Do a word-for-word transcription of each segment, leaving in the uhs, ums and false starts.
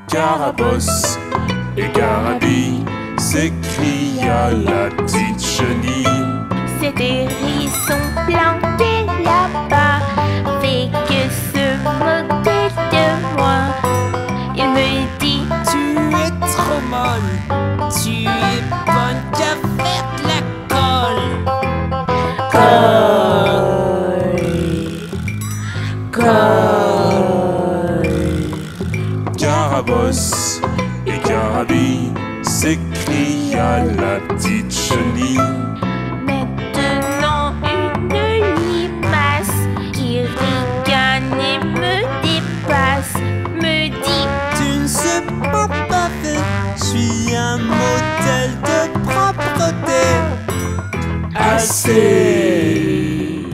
Carabosse et Carabi, s'écria la petite chenille. Ces deux hérissons plantés là-bas fait que se moquer de moi. Il me dit: tu es trop molle, tu es bonne qu'à faire de la colle. Colle, colle. Carabosse et Carabi, s'écria la petite chenille. Maintenant une limace qui rigole et me dépasse me dit: Tu ne sais pas baver, je suis un modèle de propreté. Assez,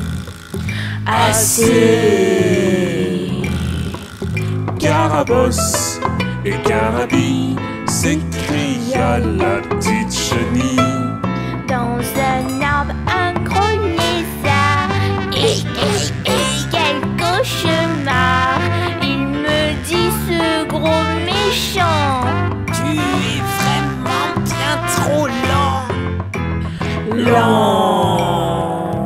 assez. Carabosse et Carabi, s'écria la petite chenille. Dans un arbre, un gros lézard. Et, et, et quel cauchemar! Il me dit, ce gros méchant: Tu es vraiment bien trop lent. lent,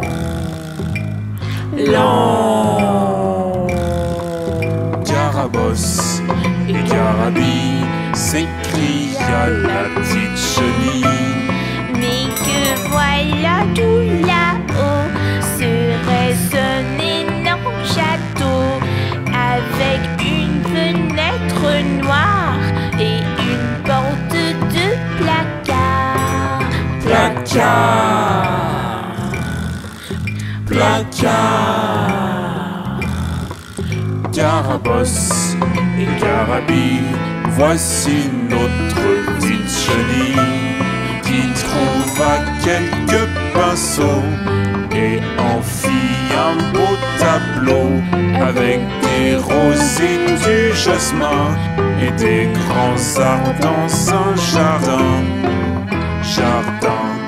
lent. Carabosse et Carabi, s'écria la petite chenille. Mais que voilà tout là-haut, serait-ce un énorme château avec une fenêtre noire et une porte de placard. Placard, placard. Carabosse et Carabi, voici notre petite chenille qui trouva quelques pinceaux et en fit un beau tableau avec des roses et du jasmin et des grands arbres dans un jardin, jardin.